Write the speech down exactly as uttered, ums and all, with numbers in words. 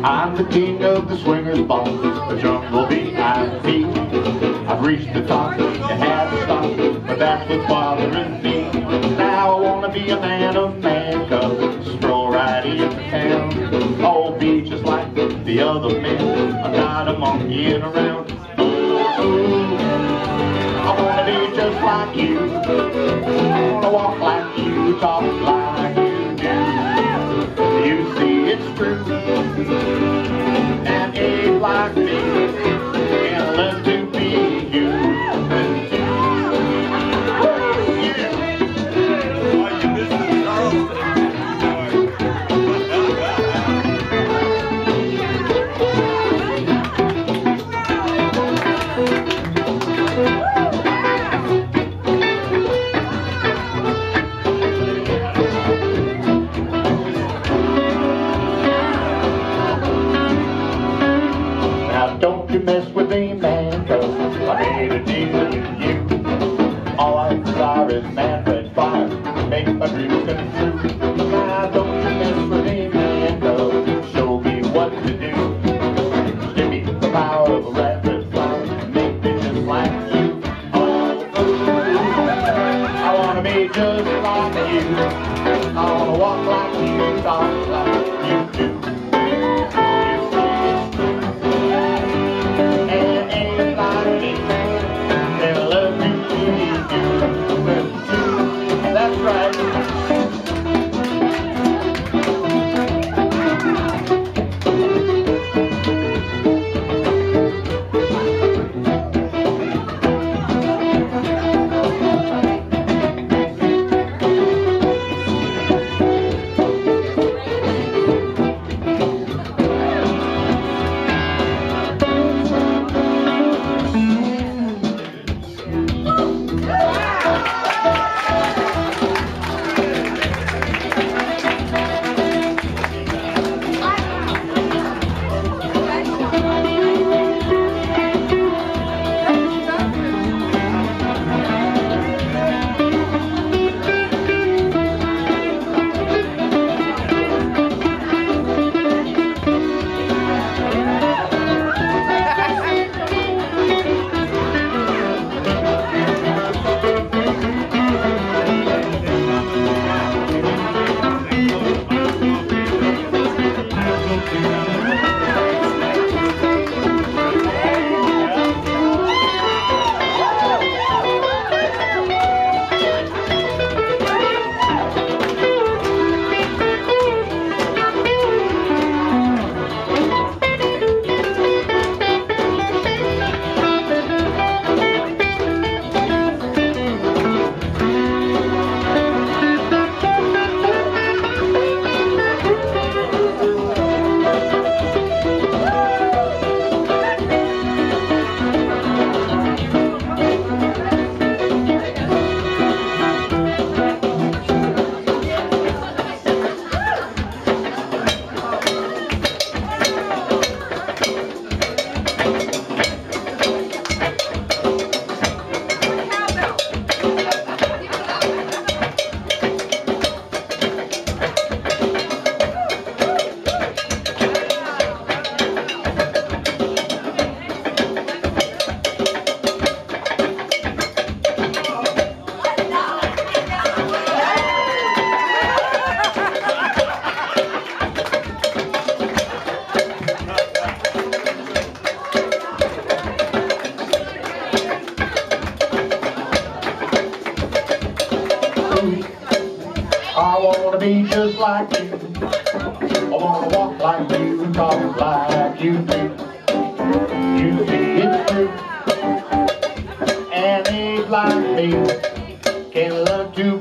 I'm the king of the swingers ball, the jungle V I P. I've reached the top, you had to stop, but that's what's bothering me. Now I wanna be a man of man cub, stroll right into town. Oh, be just like the other men, I'm not a monkeying around. Ooh, I wanna be just like you, I wanna walk like you, talk like you do. You see it's true, and ape like me can learn to be you. Don't you mess with me, man, cause I made a deal with you. All I desire is man, red fire, make my dreams come true. Now don't you mess with me, man, cause show me what to do. Give me the power of a red, red flower, make me just like you. Oh, I wanna be just like you. I wanna walk like you, talk like you do. That's right. I wanna be just like you. I wanna walk like you, talk like you do. You see it's true, and age like me can learn to